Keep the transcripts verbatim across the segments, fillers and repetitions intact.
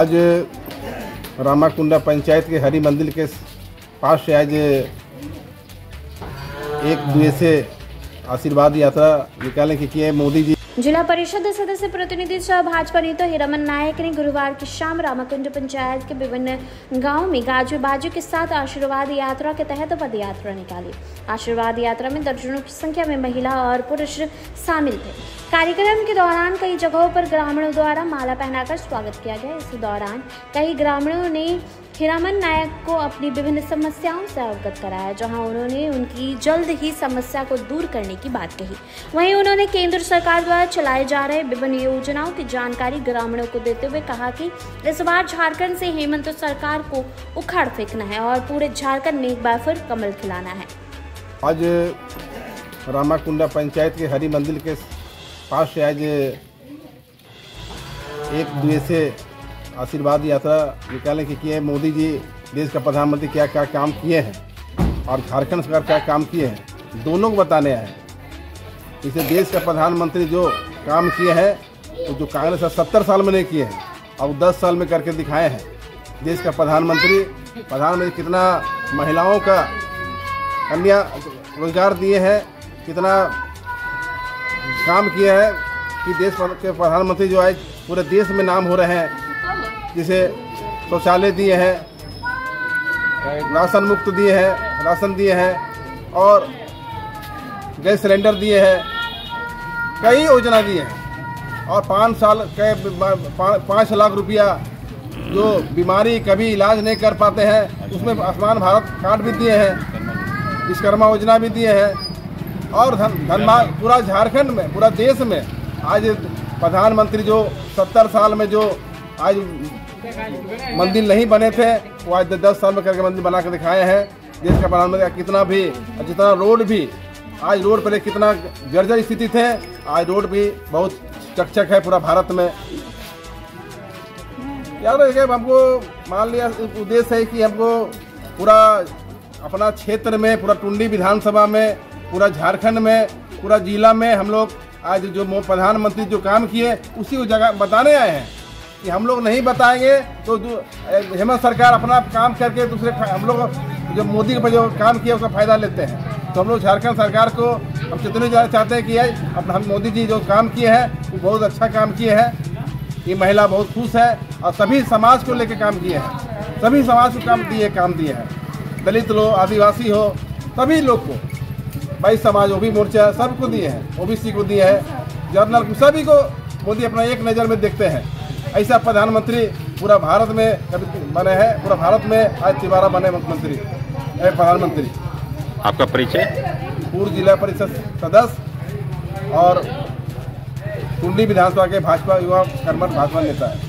आज रामाकुंडा पंचायत के हरि मंदिर के पास से आज एक दूसरे से आशीर्वाद यात्रा निकालने की किए मोदी जी। जिला परिषद सदस्य प्रतिनिधि सह भाजपा नेता हीरामन नायक ने गुरुवार की शाम रामाकुंड पंचायत के विभिन्न गांवों में गाजे बाजे के साथ आशीर्वाद यात्रा के तहत पद यात्रा निकाली। आशीर्वाद यात्रा में दर्जनों की संख्या में महिला और पुरुष शामिल थे। कार्यक्रम के दौरान कई जगहों पर ग्रामीणों द्वारा माला पहनाकर स्वागत किया गया। इस दौरान कई ग्रामीणों ने हीरामन नायक को अपनी विभिन्न समस्याओं से अवगत कराया, जहां उन्होंने उनकी जल्द ही समस्या को दूर करने की बात कही। वहीं उन्होंने केंद्र सरकार द्वारा चलाए जा रहे विभिन्न योजनाओं की जानकारी ग्रामीणों को देते हुए कहा कि इस बार झारखंड से हेमंत सरकार को उखाड़ फेंकना है और पूरे झारखंड में एक बार फिर कमल खिलाना है। आज रामाकुंडा पंचायत के हरि मंदिर के पास से आज एक दूसरे से आशीर्वाद यात्रा निकालने की किए मोदी जी। देश का प्रधानमंत्री क्या क्या काम किए हैं और झारखंड सरकार क्या काम किए हैं, दोनों को बताने आए। इसे देश का प्रधानमंत्री जो काम किए हैं तो जो कांग्रेस सत्तर साल में नहीं किए हैं और दस साल में करके दिखाए हैं। देश का प्रधानमंत्री प्रधानमंत्री कितना महिलाओं का कन्या रोजगार दिए हैं, कितना काम किए हैं कि देश के प्रधानमंत्री जो आज पूरे देश में नाम हो रहे हैं। जिसे शौचालय दिए हैं, राशन मुक्त दिए हैं, राशन दिए हैं और गैस सिलेंडर दिए हैं, कई योजना दिए हैं और पाँच साल के पाँच लाख रुपया जो बीमारी कभी इलाज नहीं कर पाते हैं उसमें आयुष्मान भारत कार्ड भी दिए हैं, विश्वकर्मा योजना भी दिए हैं और धन धनबाद पूरा झारखंड में पूरा देश में आज प्रधानमंत्री जो सत्तर साल में जो आज मंदिर नहीं बने थे वो आज दस साल में करके मंदिर बना कर दिखाए हैं। देश का प्रधानमंत्री कितना भी जितना रोड भी आज रोड पर कितना जर्जर स्थिति थे, आज रोड भी बहुत चकचक है पूरा भारत में। यार हमको मान लिया उद्देश्य है कि हमको पूरा अपना क्षेत्र में पूरा टुंडी विधानसभा में पूरा झारखंड में पूरा जिला में हम लोग आज जो प्रधानमंत्री जो काम किए उसी को जगह बताने आए हैं कि हम लोग नहीं बताएंगे तो हेमंत सरकार अपना काम करके दूसरे हम लोग जो मोदी के जो काम किया उसका फायदा लेते हैं। तो हम लोग झारखंड सरकार को हम चेतावनी देना चाहते हैं कि अब हम मोदी जी जो काम किए हैं वो बहुत अच्छा काम किए हैं। ये महिला बहुत खुश है और सभी समाज को लेकर काम किए हैं, सभी समाज को काम दिए काम दिए हैं, दलित लोग, आदिवासी हो, सभी लोग को, भाई समाज ओबी मोर्चा सबको दिए हैं, ओबीसी को दिए हैं, जर्नल को, सभी को मोदी अपना एक नज़र में देखते हैं। ऐसा प्रधानमंत्री पूरा भारत में कभी बने हैं, पूरा भारत में आज तिवारा बने मुख्यमंत्री प्रधानमंत्री। आपका परिचय? पूर्व जिला परिषद सदस्य और टुंडी विधानसभा के भाजपा युवा कर्मठ भाजपा नेता है।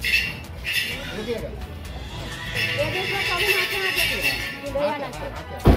ये देखो कभी हाथ में हाथ